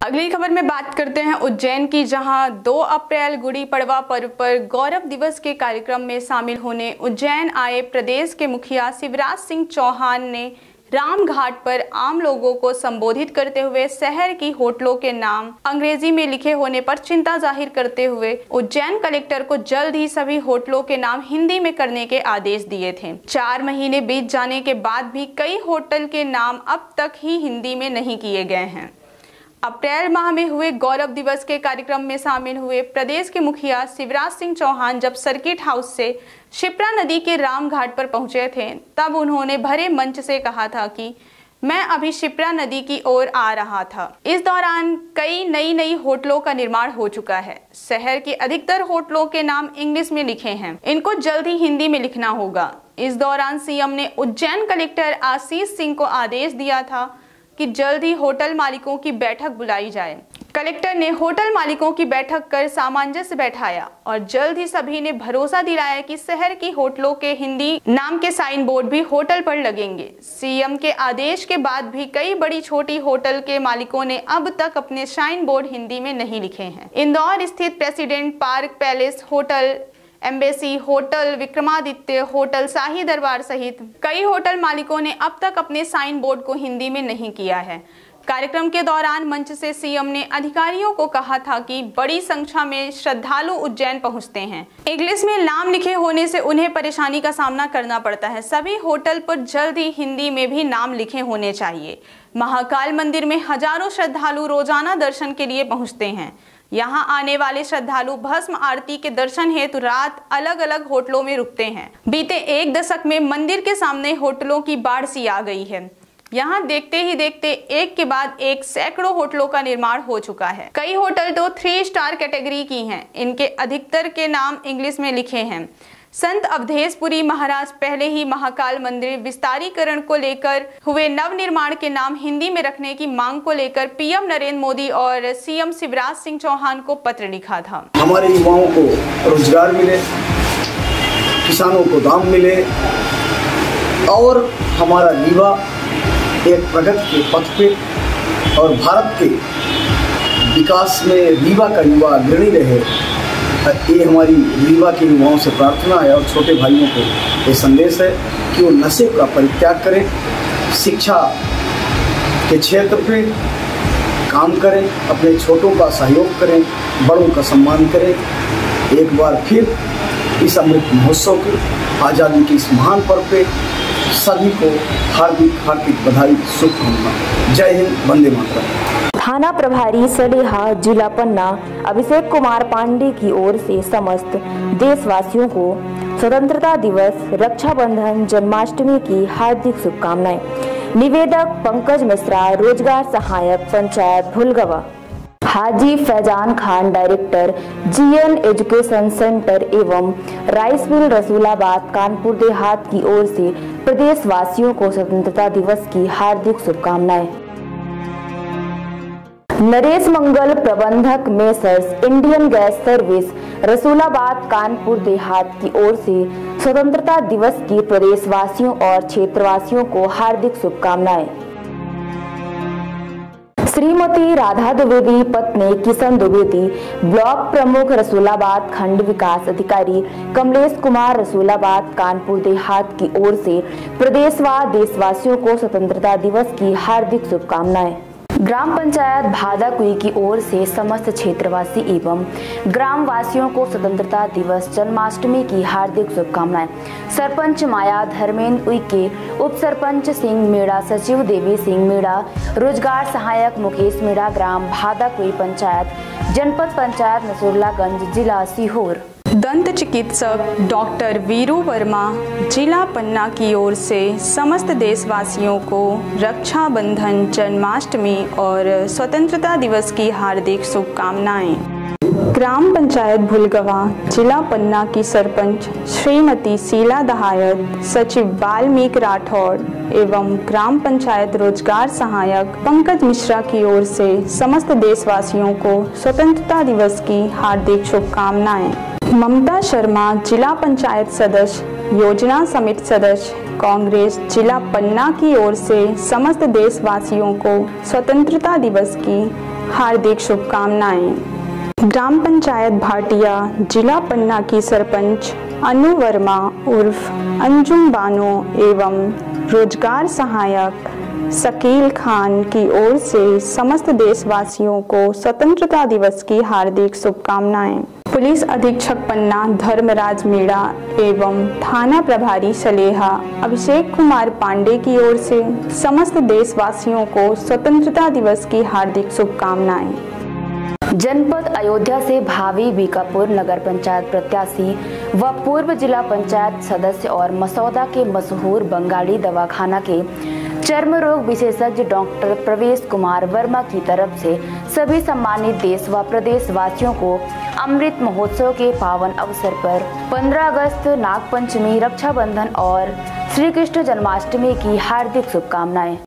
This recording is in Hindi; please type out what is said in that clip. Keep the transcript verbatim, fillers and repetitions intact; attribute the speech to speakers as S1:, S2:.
S1: अगली खबर में बात करते हैं उज्जैन की, जहां दो अप्रैल गुड़ी पड़वा पर्व पर गौरव दिवस के कार्यक्रम में शामिल होने उज्जैन आए प्रदेश के मुखिया शिवराज सिंह चौहान ने रामघाट पर आम लोगों को संबोधित करते हुए शहर की होटलों के नाम अंग्रेजी में लिखे होने पर चिंता जाहिर करते हुए उज्जैन कलेक्टर को जल्द ही सभी होटलों के नाम हिंदी में करने के आदेश दिए थे। चार महीने बीत जाने के बाद भी कई होटल के नाम अब तक ही हिंदी में नहीं किए गए हैं। अप्रैल माह में हुए गौरव दिवस के कार्यक्रम में शामिल हुए प्रदेश के मुखिया शिवराज सिंह चौहान जब सर्किट हाउस से शिप्रा नदी के रामघाट पर पहुंचे थे, तब उन्होंने भरे मंच से कहा था कि मैं अभी शिप्रा नदी की ओर आ रहा था। इस दौरान कई नई नई होटलों का निर्माण हो चुका है। शहर के अधिकतर होटलों के नाम इंग्लिश में लिखे हैं, इनको जल्द ही हिंदी में लिखना होगा। इस दौरान सीएम ने उज्जैन कलेक्टर आशीष सिंह को आदेश दिया था कि जल्द ही होटल मालिकों की बैठक बुलाई जाए। कलेक्टर ने होटल मालिकों की बैठक कर सामंजस्य बैठाया और जल्द ही सभी ने भरोसा दिलाया कि शहर की होटलों के हिंदी नाम के साइन बोर्ड भी होटल पर लगेंगे। सीएम के आदेश के बाद भी कई बड़ी छोटी होटल के मालिकों ने अब तक अपने साइन बोर्ड हिंदी में नहीं लिखे हैं। इंदौर स्थित President Park Palace Hotel, Embassy Hotel, Vikramaditya Hotel, Shahi Darbar सहित कई होटल मालिकों ने अब तक अपने साइन बोर्ड को हिंदी में नहीं किया है। कार्यक्रम के दौरान मंच से सीएम ने अधिकारियों को कहा था कि बड़ी संख्या में श्रद्धालु उज्जैन पहुंचते हैं। इंग्लिश में नाम लिखे होने से उन्हें परेशानी का सामना करना पड़ता है। सभी होटल पर जल्द ही हिंदी में भी नाम लिखे होने चाहिए। महाकाल मंदिर में हजारों श्रद्धालु रोजाना दर्शन के लिए पहुँचते हैं। यहाँ आने वाले श्रद्धालु भस्म आरती के दर्शन हेतु रात अलग अलग होटलों में रुकते हैं। बीते एक दशक में मंदिर के सामने होटलों की बाढ़ सी आ गई है। यहाँ देखते ही देखते एक के बाद एक सैकड़ों होटलों का निर्माण हो चुका है। कई होटल तो थ्री स्टार कैटेगरी की हैं। इनके अधिकतर के नाम इंग्लिश में लिखे हैं। संत अवधेशपुरी महाराज पहले ही महाकाल मंदिर विस्तारीकरण को लेकर हुए नव निर्माण के नाम हिंदी में रखने की मांग को लेकर पीएम नरेंद्र मोदी और सीएम शिवराज सिंह चौहान को पत्र लिखा था।
S2: हमारे युवाओं को रोजगार मिले, किसानों को दाम मिले और हमारा रीवा एक प्रगति के पथ पे और भारत के विकास में रीवा का युवा अग्रणी रहे, ये हमारी रीवा के युवाओं से प्रार्थना है। और छोटे भाइयों को ये संदेश है कि वो नशे का परित्याग करें, शिक्षा के क्षेत्र पे काम करें, अपने छोटों का सहयोग करें, बड़ों का सम्मान करें। एक बार फिर इस अमृत महोत्सव के आज़ादी के इस महान पर्व पे सभी को हार्दिक हार्दिक बधाई, शुभकामनाएं। जय हिंद, वंदे मातरम।
S3: थाना प्रभारी सलेहा जिला पन्ना अभिषेक कुमार पांडे की ओर से समस्त देशवासियों को स्वतंत्रता दिवस, रक्षाबंधन, जन्माष्टमी की हार्दिक शुभकामनाएं। निवेदक पंकज मिश्रा, रोजगार सहायक, panchayat Bhulgawa. Haji Faizan Khan, director GN Education Centre एवं राइस मिल रसूलाबाद, कानपुर देहात की ओर से प्रदेशवासियों को स्वतंत्रता दिवस की हार्दिक शुभकामनाएं। नरेश मंगल, प्रबंधक, messrs Indian Gas Service Rasulabad, Kanpur Dehat की ओर से स्वतंत्रता दिवस की प्रदेशवासियों और क्षेत्रवासियों को हार्दिक शुभकामनाएं। श्रीमती राधा द्विवेदी, पत्नी किशन द्विवेदी, ब्लॉक प्रमुख रसूलाबाद, खंड विकास अधिकारी कमलेश कुमार, रसूलाबाद, कानपुर देहात की ओर से प्रदेश व देशवासियों को स्वतंत्रता दिवस की हार्दिक शुभकामनाएं। ग्राम पंचायत भादाकुई की ओर से समस्त क्षेत्रवासी एवं ग्राम वासियों को स्वतंत्रता दिवस, जन्माष्टमी की हार्दिक शुभकामनाएं। सरपंच माया धर्मेंद्र उइके, उप सरपंच सिंह मीणा, सचिव देवी सिंह मीणा, रोजगार सहायक मुकेश मीणा, ग्राम भादाकुई पंचायत, जनपद पंचायत नसरुल्लागंज, जिला सीहोर।
S1: दंत चिकित्सक डॉक्टर वीरू वर्मा, जिला पन्ना की ओर से समस्त देशवासियों को रक्षाबंधन, जन्माष्टमी और स्वतंत्रता दिवस की हार्दिक शुभकामनाएं। ग्राम पंचायत भुलगवा, जिला पन्ना की सरपंच श्रीमती शीला दहायत, सचिव वाल्मीकि राठौड़ एवं ग्राम पंचायत रोजगार सहायक पंकज मिश्रा की ओर से समस्त देशवासियों को स्वतंत्रता दिवस की हार्दिक शुभकामनाएं। ममता शर्मा, जिला पंचायत सदस्य, योजना समिति सदस्य, कांग्रेस, जिला पन्ना की ओर से समस्त देशवासियों को स्वतंत्रता दिवस की हार्दिक शुभकामनाएं। ग्राम पंचायत भाटिया जिला पन्ना की सरपंच अनु वर्मा उर्फ अंजुम बानो एवं रोजगार सहायक शकील खान की ओर से समस्त देशवासियों को स्वतंत्रता दिवस की हार्दिक शुभकामनाएं। पुलिस अधीक्षक पन्ना धर्मराज मीणा एवं थाना प्रभारी सलेहा अभिषेक कुमार पांडे की ओर से समस्त देशवासियों को स्वतंत्रता दिवस की हार्दिक शुभकामनाएं।
S3: जनपद अयोध्या से भावी बीकापुर नगर पंचायत प्रत्याशी व पूर्व जिला पंचायत सदस्य और मसौदा के मशहूर बंगाली दवाखाना के चर्म रोग विशेषज्ञ डॉक्टर प्रवेश कुमार वर्मा की तरफ से सभी सम्मानित देश व प्रदेश वासियों को अमृत महोत्सव के पावन अवसर पर पंद्रह अगस्त नागपंचमी, रक्षाबंधन और श्री कृष्ण जन्माष्टमी की हार्दिक शुभकामनाएं।